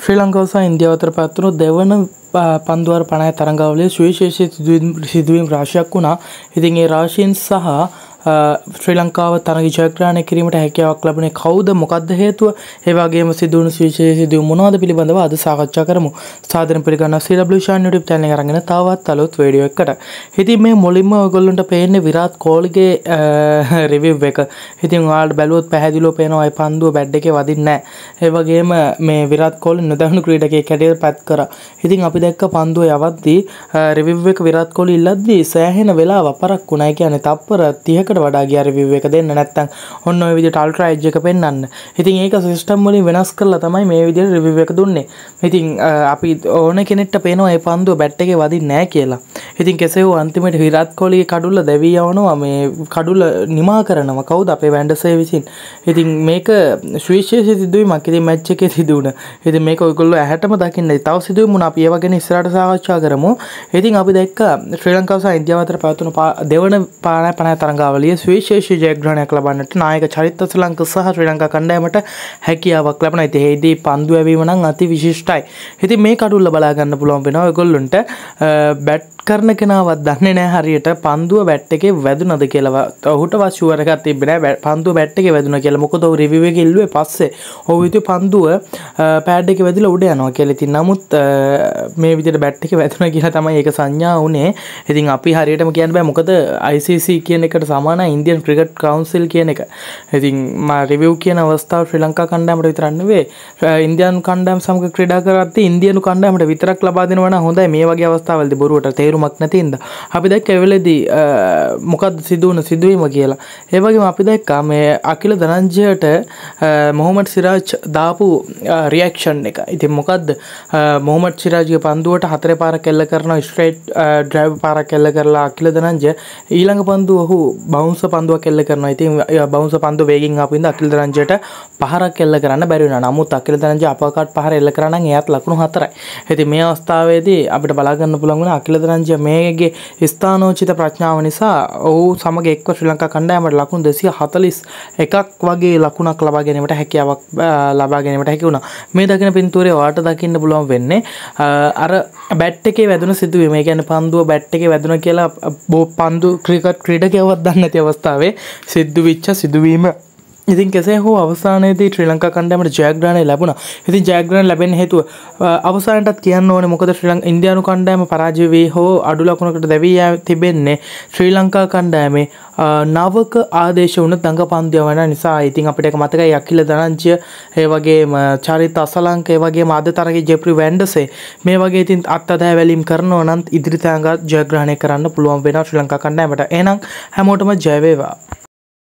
ශ්‍රී ලංකාව සහ ඉන්දියාව අතර පැවතුණු දෙවන පන්දුවර 50 තරඟාවලියේ සුවිශේෂී සිදුවීම් රාශියක් වුණා. ඉතින් ඒ රාශියෙන් සහ ශ්‍රී ලංකාව තරග ජයග්‍රහණය කිරීමට හැකියාවක් ලැබුණේ කවුද, මොකක්ද හේතුව, ඒ වගේම සිදුවුණු සුවිශේෂී සිදුවීම් මොනවද පිළිබඳව අද සාකච්ඡා කරමු. සාදරයෙන් පිළිගන්නවා CW Shan YouTube channel එක අරගෙන තවත් අලුත් වීඩියෝ එකකට. ඉතින් මේ මුලින්ම ඔයගොල්ලන්ට පේන්නේ විරාත් කෝලිගේ රිවිව් එක. ඉතින් ඔයාලට බැලුවොත් පැහැදිලිව පේනවා ඒ පන්දුව බැට් එකේ වදින්නේ නැහැ. ඒ වගේම මේ විරාත් කෝලි නොදැනුණු ක්‍රීඩකයෙක් හැටියට පැත් කරා. ඉතින් අපි දැක්ක පන්දුව යවද්දී රිවිව් එක විරාත් කෝලි ඉල්ලද්දී සෑහෙන වෙලාවක් පරක් වුණා. ඒ කියන්නේ තප්පර 30කට වඩා ගියා රිවිව් එක දෙන්න. නැත්තම් ඔන්න ඔය විදිහට අල්ට්‍රා එජ් එක පෙන්වන්න. ඉතින් ඒක සිස්ටම් වලින් වෙනස් කරලා තමයි මේ විදිහට රිවිව් එක දුන්නේ. ඉතින් අපි ඕන කෙනෙක්ට පේනවා මේ පන්දුව බැට් එකේ වදින්නේ නැහැ කියලා. ඉතින් කෙසේ වුව අන්තිමට විරාත් කෝලිගේ කඩුල්ල දැවී යවනවා. මේ කඩුල්ල නිමා කරනවා කවුද? අපේ වැන්ඩර්සේ විසින්. ඉතින් මේක සුවිශේෂී සිදුවීමක්. ඉතින් මැච් එකේ සිදුවුණ. ඉතින් මේක ඔයගොල්ලෝ ඇහැටම දකින්න. තව සිදුවීම් වුණා. අපි ඒව ගැන ඉස්සරහට සාකච්ඡා කරමු. ඉතින් අපි දැක්ක ශ්‍රී ලංකාව සහ ඉන්දියාව අතර පැවතුණු දෙවන 50 තරඟාවලියේ සුවිශේෂී ජයග්‍රහණයක් ලබන්නට නායක චරිත අසලංක සහ ශ්‍රී ලංකා කණ්ඩායමට හැකියාවක් ලැබුණා. ඉතින් ඒදී පන්දු ඇවීම නම් අති විශිෂ්ටයි. ඉතින් මේ කඩුල්ල බලා ගන්න පුළුවන් වෙනවා ඔයගොල්ලන්ට. බැට් කරන කෙනාවත් දන්නේ නැහැ හරියට පන්දුව බැට් එකේ වැදුනද කියලා. ඔහුටවත් ෂුවර් එකක් තිබ්බේ නැහැ පන්දුව බැට් එකේ වැදුනා කියලා. මොකද ඔහු රිවිව් එකේ ඉල්ලුවේ පස්සේ. ඔහු හිතුවේ පන්දුව පෑඩ් එකේ වැදිලා උඩ යනවා කියලා. ඉතින් නමුත් මේ විදිහට බැට් එකේ වැදුනා කියලා තමයි ඒක සංඥා වුනේ. ඉතින් අපි හරියටම කියන්න බෑ මොකද ICC කියන එකට සමානයි ඉන්දියන් ක්‍රිකට් කවුන්සිල් කියන එක. ඉතින් මා රිවිව් කියන අවස්ථාව ශ්‍රී ලංකා කණ්ඩායමට විතරක් නෙවෙයි ඉන්දියානු කණ්ඩායම සමග ක්‍රීඩා කරද්දී ඉන්දියානු කණ්ඩායමට විතරක් ලබා දෙනවා නම් හොඳයි. මේ වගේ අවස්ථාවලදී බොරුවට තේරුමක් නැති ඉඳ අපි දැක්ක ඒ වෙලේදී මොකද්ද සිදුවුණ සිදුවීම කියලා. ඒ වගේම අපි දැක්කා මේ අකිල ධනංජයට මොහොමඩ් සිරාජ් දාපු රියැක්ෂන් එක. ඉතින් මොකද්ද මොහොමඩ් සිරාජ්ගේ පන්දුවට 4 පාරක් එල්ල කරනවා ස්ට්‍රේට් ඩ්‍රයිව් පාරක් එල්ල කරලා අකිල ධනංජ ඊළඟ පන්දුව ඔහු බවුන්ස් පන්දුවක් එල්ල කරනවා. ඉතින් බවුන්ස් පන්දුව වේගෙන් ආපු ඉඳ අකිල ධනංජයට පහරක් එල්ල කරන්න බැරි වුණා. නමුත් අකිල ධනංජ අපකට් පහර එල්ල කරා නම් එයාත් ලකුණු 4යි. ඉතින් මේ අවස්ථාවේදී අපිට බලා ගන්න පුළුවන් වුණා අකිල ධනංජ මේගේ ස්ථානෝචිත ප්‍රඥාව නිසා ඔහු සමග එක්ව ශ්‍රී ලංකා කණ්ඩායමට ලකුණු 241ක් වගේ ලකුණක් ලබා ගැනීමට හැකියාවක් ලබා ගැනීමට හැකි වුණා. මේ දකින පින්තූරේ ඔයාලට දකින්න පුළුවන් වෙන්නේ අර බැට් එකේ වැදුන සිදුවීම. ඒ කියන්නේ පන්දුව බැට් එකේ වැදුන කියලා පන්දු ක්‍රිකට් ක්‍රීඩකයවත් දන්නේ නැති අවස්ථාවේ සිද්ධ වෙච්ච සිදුවීම. ඉතින් කෙසේ හෝ අවසානයේදී ශ්‍රී ලංකා කණ්ඩායමට ජයග්‍රහණය ලැබුණා. ඉතින් ජයග්‍රහණ ලැබෙන්න හේතුව අවසානයටත් කියන්න ඕනේ මොකද ඉන්දියානු කණ්ඩායම පරාජය වී හෝ අඩු ලකුණකට දැවී තිබෙන්නේ ශ්‍රී ලංකා කණ්ඩායමේ නවක ආදේශ වුණ දඟ පන්දු යවන නිසා. ඉතින් අපිට ඒක මතකයි අකිල ධනංජය ඒ වගේම චරිත අසලංක ඒ වගේම අද තරගේ ජෙප්රි වැන්ඩර්සේ මේ වගේ ඉතින් අත්අදා වැලීම් කරනවා නම් ඉදිරි තරඟ ජයග්‍රහණය කරන්න පුළුවන් වෙනවා ශ්‍රී ලංකා කණ්ඩායමට. එහෙනම් හැමෝටම ජය වේවා.